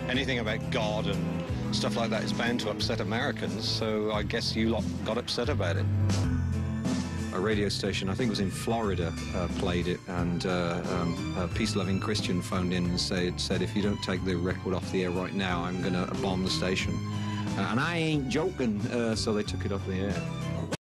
anything about God and stuff like that is bound to upset Americans, so I guess you lot got upset about it. A radio station, I think it was in Florida, played it, and a peace-loving Christian phoned in and said, if you don't take the record off the air right now, I'm going to bomb the station. And I ain't joking, so they took it off the air.